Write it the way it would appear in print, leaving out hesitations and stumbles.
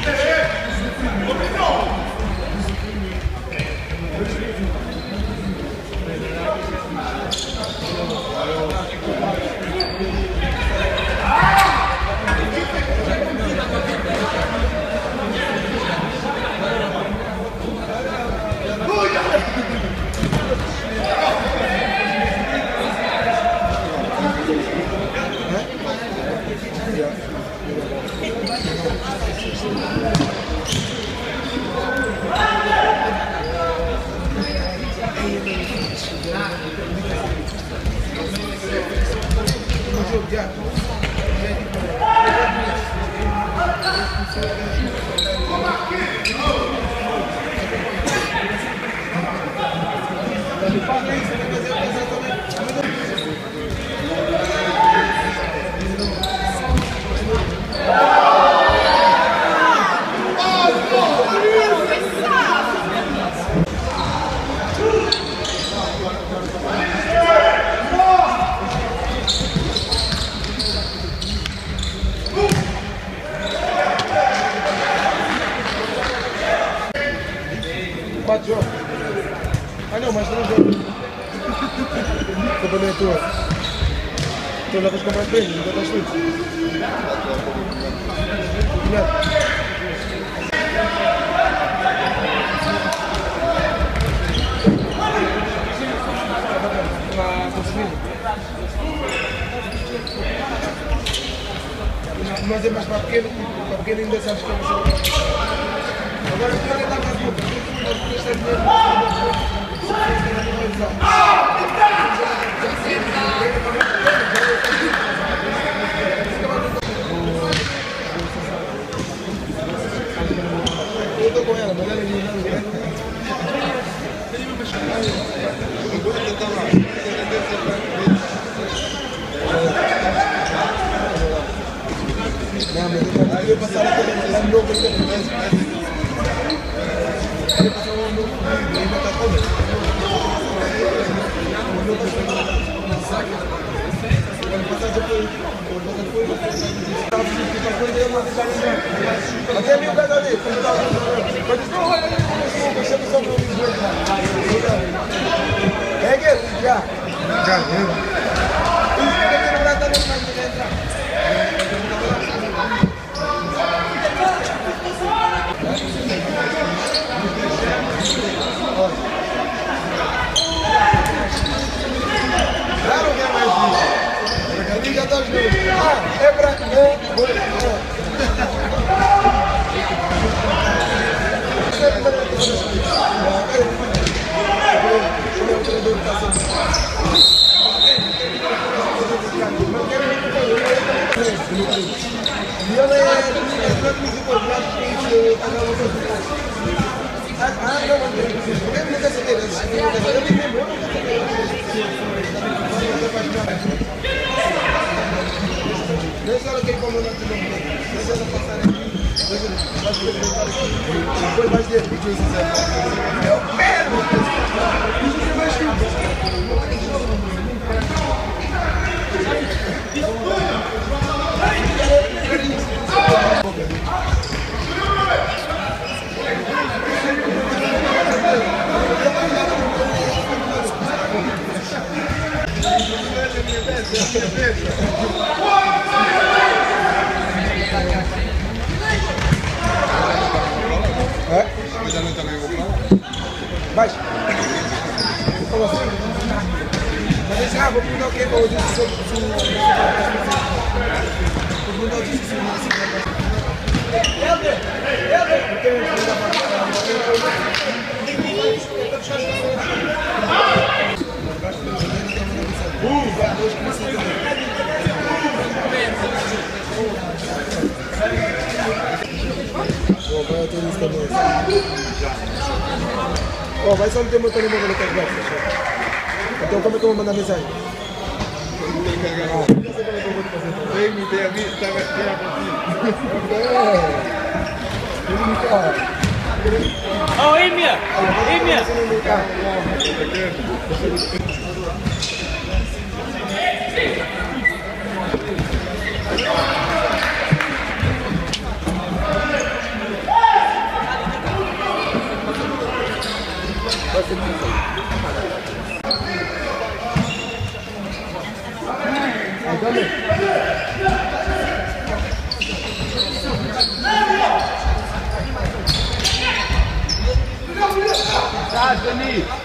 Quatro jogos. Ah não, mas não jogo. Companhia tua. Tu levas comprar prêmio, não estás tudo. Mas é mais para pequeno ainda sabes que é uma. Agora o cara está com a boca, eu estou com ela, mas ela não mas eu passar a ter novo até meio casamento, mas estou olhando para você só para é que já isso que tem que lembrar também para entrar. Claro que é mais difícil. Porque ali já está os dois. É para depois mais de eu quero! Vai! Como assim? Mas esse vou perguntar o que é que eu disse sobre o perguntar o que disse oh, vai só meter o meu telemóvel no carregar. Então como é que eu vou mandar mensagem? Vem me ter a mim, estava a esperar para ti. Oh, Emia! Emia! Denis.